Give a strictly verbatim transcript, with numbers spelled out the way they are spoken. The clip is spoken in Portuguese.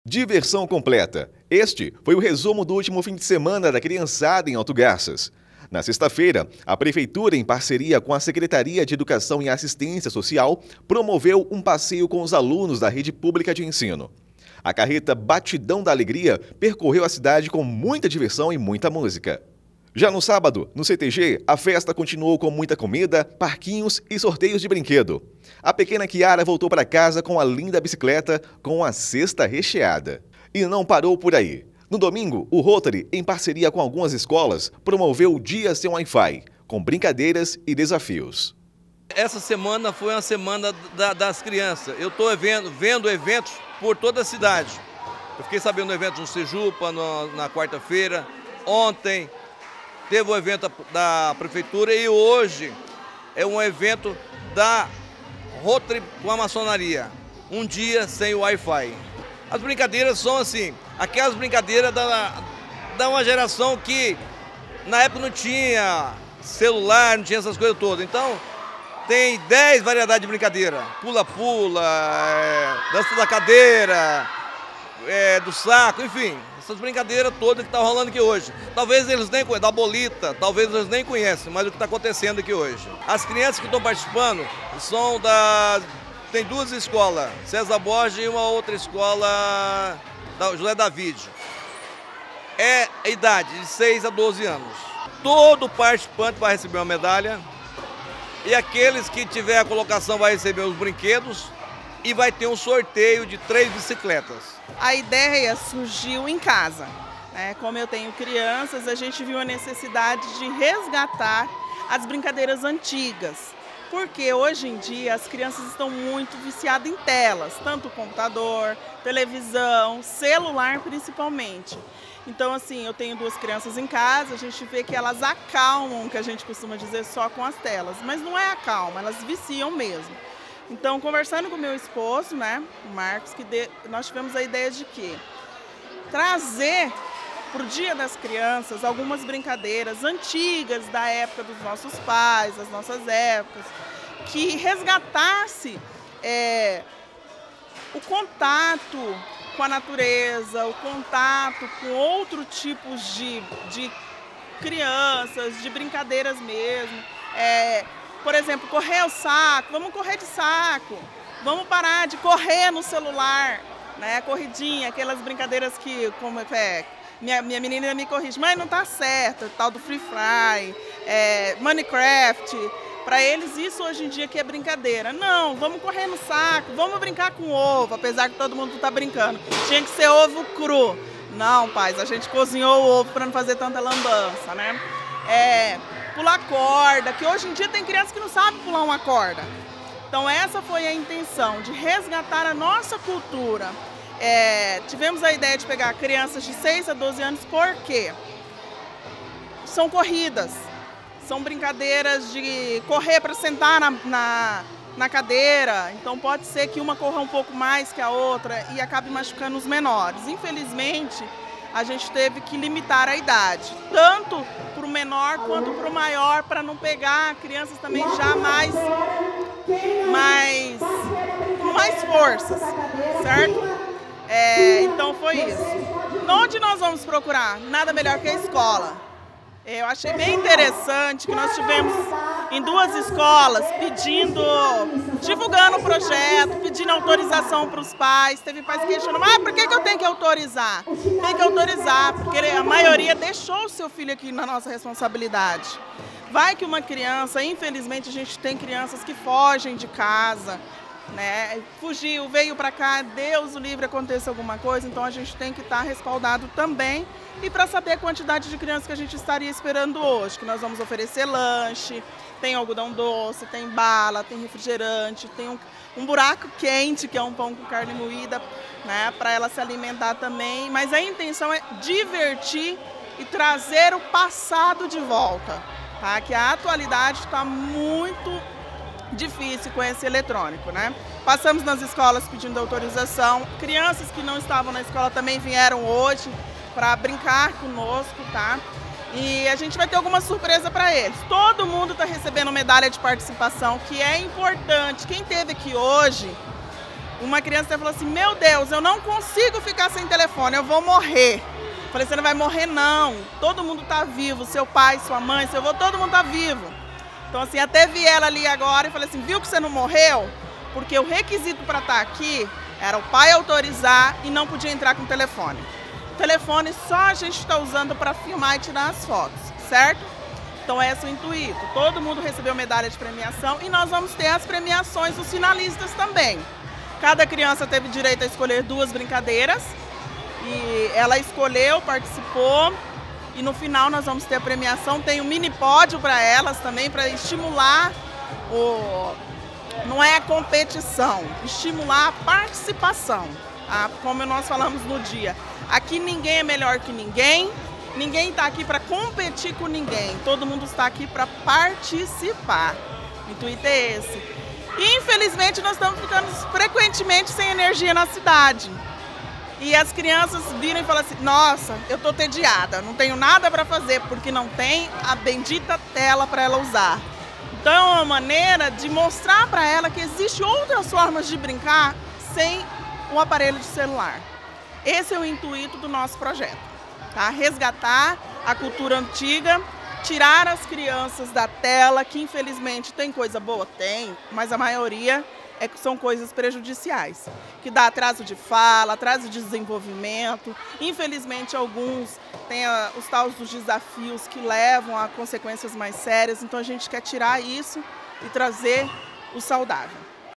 Diversão completa. Este foi o resumo do último fim de semana da criançada em Alto Garças. Na sexta-feira, a Prefeitura, em parceria com a Secretaria de Educação e Assistência Social, promoveu um passeio com os alunos da rede pública de ensino. A carreta Batidão da Alegria percorreu a cidade com muita diversão e muita música. Já no sábado, no C T G, a festa continuou com muita comida, parquinhos e sorteios de brinquedo. A pequena Kiara voltou para casa com a linda bicicleta com a cesta recheada. E não parou por aí. No domingo, o Rotary, em parceria com algumas escolas, promoveu o Dia Sem Wi-Fi, com brincadeiras e desafios. Essa semana foi uma semana da, das crianças. Eu estou vendo, vendo eventos por toda a cidade. Eu fiquei sabendo do evento no Sejupa, no, na quarta-feira. Ontem teve o evento da Prefeitura e hoje é um evento da Rotary com a maçonaria. Um dia sem o Wi-Fi. As brincadeiras são assim, aquelas brincadeiras da, da uma geração que na época não tinha celular, não tinha essas coisas todas. Então tem dez variedades de brincadeira. Pula-pula, é, dança da cadeira, é, do saco, enfim. Essas brincadeiras todas que estão rolando aqui hoje. Talvez eles nem conheçam, da bolita, talvez eles nem conheçam, mas o que está acontecendo aqui hoje. As crianças que estão participando são da... Tem duas escolas, César Borges e uma outra escola, da José David. É a idade de seis a doze anos. Todo participante vai receber uma medalha e aqueles que tiver a colocação vai receber os brinquedos e vai ter um sorteio de três bicicletas. A ideia surgiu em casa. Né? Como eu tenho crianças, a gente viu a necessidade de resgatar as brincadeiras antigas. Porque hoje em dia as crianças estão muito viciadas em telas, tanto computador, televisão, celular principalmente. Então assim, eu tenho duas crianças em casa, a gente vê que elas acalmam, que a gente costuma dizer, só com as telas. Mas não é acalma, elas viciam mesmo. Então, conversando com meu esposo, né, o Marcos, que de, nós tivemos a ideia de quê? Trazer para o Dia das Crianças algumas brincadeiras antigas da época dos nossos pais, das nossas épocas, que resgatasse é, o contato com a natureza, o contato com outros tipos de, de crianças, de brincadeiras mesmo. É, por exemplo, correr o saco, vamos correr de saco, vamos parar de correr no celular, né? Corridinha, aquelas brincadeiras que, como é, minha, minha menina me corrige, mas não tá certo, tal do Free Fry, é, Minecraft. Para eles isso hoje em dia que é brincadeira. Não, vamos correr no saco, vamos brincar com ovo, apesar que todo mundo está brincando. Tinha que ser ovo cru. Não, pais, a gente cozinhou o ovo para não fazer tanta lambança, né? É, pular corda, que hoje em dia tem crianças que não sabem pular uma corda. Então essa foi a intenção, de resgatar a nossa cultura. É, tivemos a ideia de pegar crianças de seis a doze anos, por quê? São corridas. São brincadeiras de correr para sentar na, na, na cadeira, então pode ser que uma corra um pouco mais que a outra e acabe machucando os menores. Infelizmente, a gente teve que limitar a idade, tanto para o menor quanto para o maior, para não pegar crianças também já mais, mais, com mais forças, certo? É, então foi isso. Onde nós vamos procurar? Nada melhor que a escola. Eu achei bem interessante que nós tivemos em duas escolas pedindo, divulgando o projeto, pedindo autorização para os pais. Teve pais que questionam, ah, por que, que eu tenho que autorizar? Tem que autorizar, porque a maioria deixou o seu filho aqui na nossa responsabilidade. Vai que uma criança, infelizmente a gente tem crianças que fogem de casa, né? Fugiu, veio para cá, Deus o livre, aconteça alguma coisa, então a gente tem que estar respaldado também. E para saber a quantidade de crianças que a gente estaria esperando hoje, que nós vamos oferecer lanche, tem algodão doce, tem bala, tem refrigerante, tem um, um buraco quente, que é um pão com carne moída, né, para ela se alimentar também. Mas a intenção é divertir e trazer o passado de volta, tá? Que a atualidade está muito difícil com esse eletrônico, né? Passamos nas escolas pedindo autorização, crianças que não estavam na escola também vieram hoje para brincar conosco, tá? E a gente vai ter alguma surpresa para eles. Todo mundo está recebendo medalha de participação, que é importante. Quem esteve aqui hoje Uma criança até falou assim, meu Deus, eu não consigo ficar sem telefone, eu vou morrer. Falei, você não vai morrer não, todo mundo tá vivo, seu pai, sua mãe, seu avô, todo mundo tá vivo. Então assim, até vi ela ali agora e falei assim, viu que você não morreu? Porque o requisito para estar aqui era o pai autorizar e não podia entrar com o telefone. O telefone só a gente está usando para filmar e tirar as fotos, certo? Então esse é o intuito. Todo mundo recebeu medalha de premiação e nós vamos ter as premiações dos finalistas também. Cada criança teve direito a escolher duas brincadeiras e ela escolheu, participou e no final nós vamos ter a premiação. Tem um mini pódio para elas também, para estimular o... não é a competição, estimular a participação, tá? Como nós falamos no dia. Aqui ninguém é melhor que ninguém, ninguém está aqui para competir com ninguém, todo mundo está aqui para participar. O intuito é esse. E infelizmente nós estamos ficando frequentemente sem energia na cidade. E as crianças viram e falam assim, nossa, eu estou tediada, não tenho nada para fazer, porque não tem a bendita tela para ela usar. Então é uma maneira de mostrar para ela que existem outras formas de brincar sem o aparelho de celular. Esse é o intuito do nosso projeto, tá? Resgatar a cultura antiga, tirar as crianças da tela, que infelizmente tem coisa boa? Tem, mas a maioria é que são coisas prejudiciais, que dá atraso de fala, atraso de desenvolvimento. Infelizmente alguns têm a, os tais dos desafios que levam a consequências mais sérias, então a gente quer tirar isso e trazer o saudável.